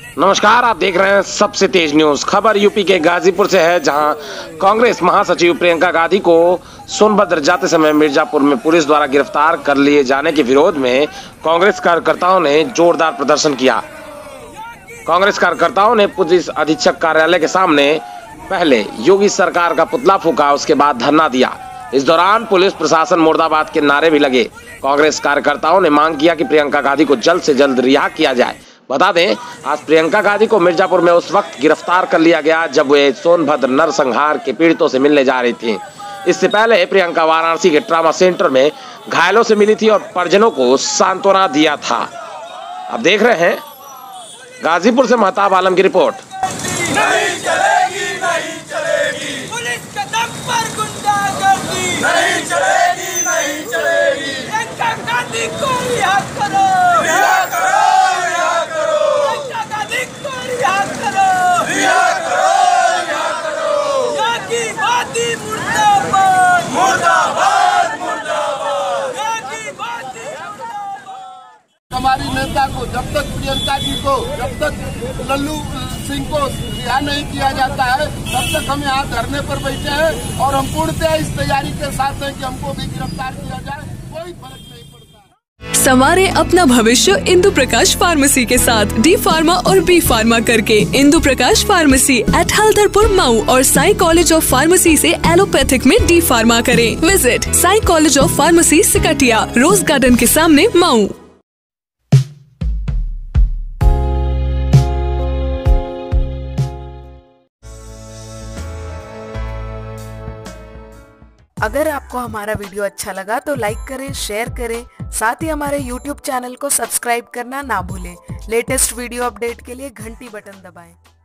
नमस्कार, आप देख रहे हैं सबसे तेज न्यूज। खबर यूपी के गाजीपुर से है, जहां कांग्रेस महासचिव प्रियंका गांधी को सोनभद्र जाते समय मिर्जापुर में पुलिस द्वारा गिरफ्तार कर लिए जाने के विरोध में कांग्रेस कार्यकर्ताओं ने जोरदार प्रदर्शन किया। कांग्रेस कार्यकर्ताओं ने पुलिस अधीक्षक कार्यालय के सामने पहले योगी सरकार का पुतला फूंका, उसके बाद धरना दिया। इस दौरान पुलिस प्रशासन मुर्दाबाद के नारे भी लगे। कांग्रेस कार्यकर्ताओं ने मांग किया कि प्रियंका गांधी को जल्द से जल्द रिहा किया जाए। बता दें, आज प्रियंका गांधी को मिर्जापुर में उस वक्त गिरफ्तार कर लिया गया जब वे सोनभद्र नरसंहार के पीड़ितों से मिलने जा रही थी। इससे पहले प्रियंका वाराणसी के ट्रॉमा सेंटर में घायलों से मिली थी और परिजनों को सांत्वना दिया था। अब देख रहे हैं गाजीपुर से महताब आलम की रिपोर्ट। नहीं चलेगी, नहीं चलेगी। पुलिस के दम पर गुंडागर्दी नहीं चलेगी, नहीं चलेगी। प्रियंका गांधी को रिहा करो, रिहा करो, रिहा करो। प्रियंका गांधी को रिहा करो, रिहा करो, रिहा करो। योगी वादी मुर्दाबाद, मुर्दाबाद, मुर्दाबाद। योगी वादी मुर्दाबाद। हमारी नेता को जब तक प्रियंका जी को, जब तक लल्लू सिंह को रिहा नहीं किया जाता है, तब तक हम यहाँ धरने पर बैठे हैं और हम पूर्णतः इस तैयारी के साथ हैं कि हमको भी गिरफ्तार किया जाए। कोई फर्क नहीं पड़ता। संवारे अपना भविष्य इंदु प्रकाश फार्मेसी के साथ डी फार्मा और बी फार्मा करके। इंदु प्रकाश फार्मेसी एट हल्दरपुर मऊ और साई कॉलेज ऑफ फार्मेसी से एलोपैथिक में डी फार्मा करें। Visit Sai college of pharmacy Siktia, rose garden के सामने, मऊ। अगर आपको हमारा वीडियो अच्छा लगा तो लाइक करें, शेयर करें, साथ ही हमारे YouTube चैनल को सब्सक्राइब करना ना भूलें। लेटेस्ट वीडियो अपडेट के लिए घंटी बटन दबाएं।